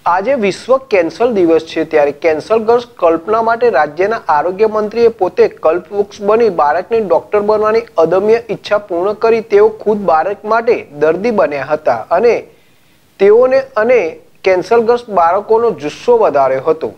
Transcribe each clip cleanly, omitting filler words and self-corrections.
આજે વિશ્વ કેન્સર દિવસ છે ત્યારે કેન્સરગ્રસ્ત કલ્પના માટે રાજ્યના આરોગ્ય મંત્રીએ પોતે કલ્પવૃક્ષ બની બાળકને ડોક્ટર બનવાની અદમ્ય ઈચ્છા પૂર્ણ કરી તેઓ ખુદ બાળક માટે દર્દી બન્યા હતા અને તેઓને અને કેન્સરગ્રસ્ત બાળકોનો જુસ્સો વધાર્યો હતો।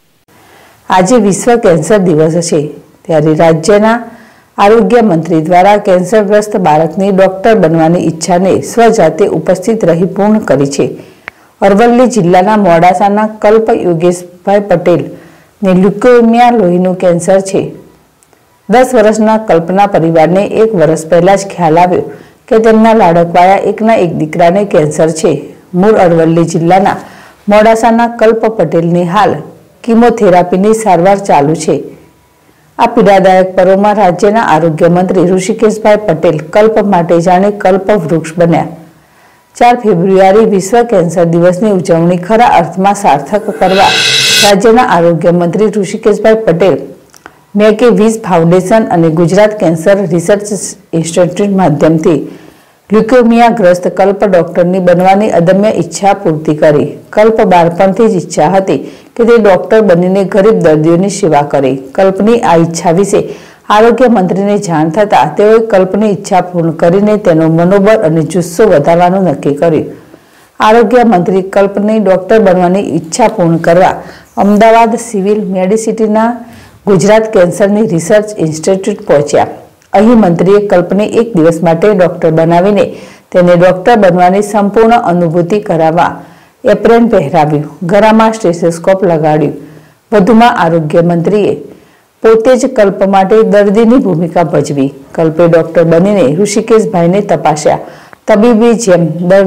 આજે વિશ્વ કેન્સર દિવસ છે ત્યારે રાજ્યના આરોગ્ય મંત્રી દ્વારા કેન્સરગ્રસ્ત બાળકની ડોક્ટર બનવાની ઈચ્છાને સ્વજાતે ઉપસ્થિત રહી પૂર્ણ કરી છે। અરવલ્લી જિલ્લાના મોડાસાના કલ્પ યોગેશભાઈ પટેલ ને લ્યુકેમિયા લોહીનું કેન્સર છે। 10 વર્ષના કલ્પના પરિવારને 1 વર્ષ પહેલા જ ખ્યાલ આવ્યો કે તેમના લાડકવાયા એકના એક દીકરાને કેન્સર છે। મૂળ અરવલ્લી જિલ્લાના મોડાસાના કલ્પ પટેલની હાલ કીમોથેરાપીની સારવાર ચાલુ છે। આ પીડાદાયક પરોમાં રાજ્યના આરોગ્ય મંત્રી ઋષિકેશભાઈ પટેલ કલ્પ માટે જાણે કલ્પ વૃક્ષ બન્યા। 4 ફેબ્રુઆરી વિશ્વ કેન્સર દિવસની ઉજવણી ખરા અર્થમાં સાર્થક કરવા રાજ્યના આરોગ્ય મંત્રી ઋષિકેશભાઈ પટેલ મેકે વીઝ ફાઉન્ડેશન અને ગુજરાત કેન્સર રિસર્ચ ઇન્સ્ટિટ્યૂટ માધ્યમથી લ્યુકેમિયાગ્રસ્ત કલ્પ ડોક્ટરની બનવાની અદમ્ય ઈચ્છા પૂર્તિ કરી। કલ્પ બાળપણથી જ ઈચ્છા હતી કે તે ડોક્ટર બનીને ગરીબ દર્દીઓની સેવા કરે। કલ્પની આ ઈચ્છા વિશે આરોગ્ય મંત્રીને જાણ થતાં તેઓએ કલ્પની ઈચ્છા પૂર્ણ કરીને તેનો મનોબળ અને જુસ્સો વધારવાનું નક્કી કર્યું। આરોગ્ય મંત્રી કલ્પની ડોક્ટર બનવાની ઈચ્છા પૂર્ણ કરવા અમદાવાદ સિવિલ મેડિસિટીના ગુજરાત કેન્સરની રિસર્ચ ઇન્સ્ટિટ્યૂટ પહોંચ્યા। અહીં મંત્રીએ કલ્પને 1 દિવસ માટે ડોક્ટર બનાવીને તેને ડોક્ટર બનવાની સંપૂર્ણ અનુભૂતિ કરાવવા એપ્રેન પહેરાવ્યું, ગળામાં સ્ટેથોસ્કોપ લગાડ્યું। વધુમાં આરોગ્ય મંત્રીએ પોતે જ કલ્પ માટે દર્દીની ભૂમિકા ભજવી। કલ્પે ડોક્ટર બનીને ઋષિકેશભાઈને તપાસ્યા। તબીબી જેમ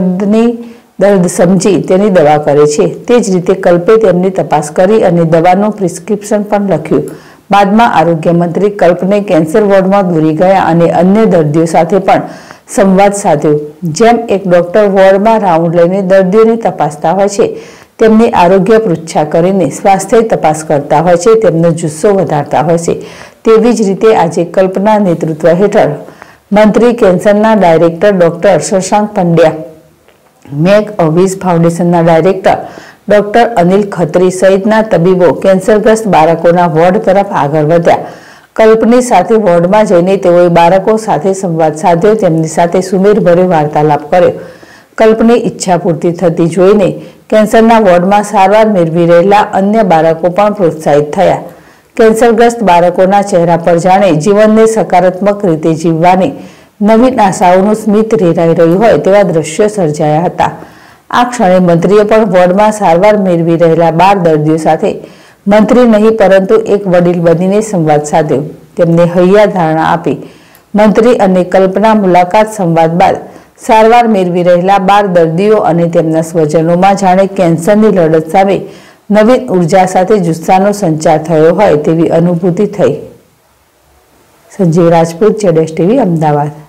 દર્દ સમજી તેની દવા કરે છે તે જ રીતે કલ્પે તેમની તપાસ કરી અને દવાનું પ્રિસ્ક્રિપ્શન પણ લખ્યું। બાદમાં આરોગ્ય મંત્રી કલ્પને કેન્સર વોર્ડમાં દોરી ગયા અને અન્ય દર્દીઓ સાથે પણ સંવાદ સાધ્યો। જેમ એક ડોક્ટર વોર્ડમાં રાઉન્ડ લઈને દર્દીઓને તપાસતા હોય છે, તેમની આરોગ્ય પૃચ્છા કરીને સ્વાસ્થ્ય તપાસ કરતા હોય છે, તેમનો જુસ્સો વધારતા હોય છે, તેવી જ રીતે આજે કલ્પના નેતૃત્વ હેઠળ મંત્રી કેન્સરના director doctor Shashank Pandya, make a wish ફાઉન્ડેશનના ડાયરેક્ટર ડોક્ટર અનિલ ખત્રી સહિતના તબીબો કેન્સરગ્રસ્ત બાળકોના વોર્ડ તરફ આગળ વધ્યા। કલ્પની સાથે વોર્ડમાં જઈને તેઓએ બાળકો સાથે સંવાદ સાધ્યો, તેમની સાથે સુમેળભર્યો વાર્તાલાપ કર્યો। કલ્પની ઈચ્છા પૂર્તિ થતી જોઈને કેન્સરના વોર્ડમાં સારવાર મેળવી રહેલા અન્ય બાળકો પણ પ્રોત્સાહિત થયા। કેન્સરગ્રસ્ત બાળકોના ચહેરા પર જાણે જીવનને સકારાત્મક રીતે જીવવાની નવીન આશાઓનું સ્મિત રેલાઈ રહ્યું હોય તેવા દ્રશ્યો સર્જાયા હતા। આ ક્ષણે મંત્રીએ પણ વોર્ડમાં સારવાર મેળવી રહેલા 12 દર્દીઓ સાથે મંત્રી નહીં પરંતુ એક વડીલ બનીને સંવાદ સાધ્યો, તેમને હૈયા ધારણા આપી। મંત્રી અને કલ્પના મુલાકાત સંવાદ બાદ સારવાર મેળવી રહેલા 12 દર્દીઓ અને તેમના સ્વજનોમાં જાણે કેન્સરની લડત સામે નવીન ઉર્જા સાથે જુસ્સાનો સંચાર થયો હોય તેવી અનુભૂતિ થઈ। સંજીવ રાજપૂત, જેડેશ ટીવી, અમદાવાદ।